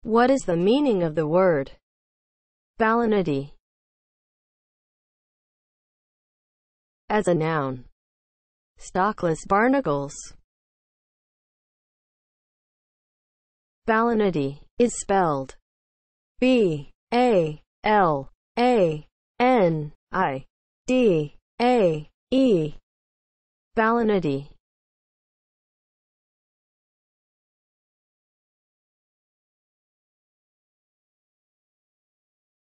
What is the meaning of the word BALANIDAE as a noun? Stalkless barnacles. BALANIDAE is spelled BALANIDAE. BALANIDAE.